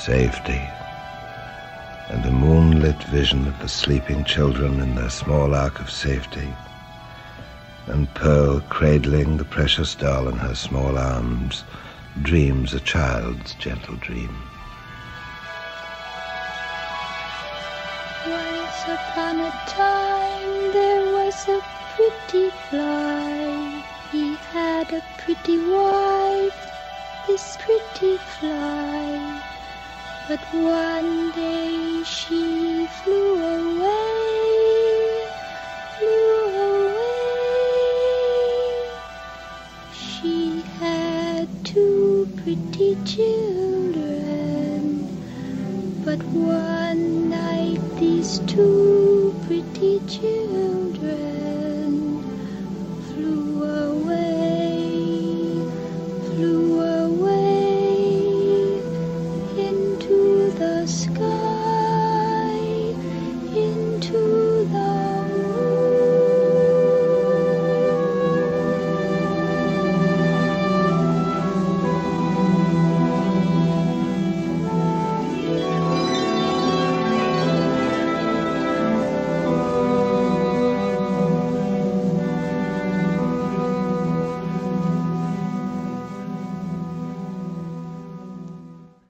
safety, and a moonlit vision of the sleeping children in their small ark of safety, and Pearl, cradling the precious doll in her small arms, dreams a child's gentle dream. Once upon a time there was a pretty fly. He had a pretty wife, this pretty fly. But one day she flew away, She had two pretty children, but one night these two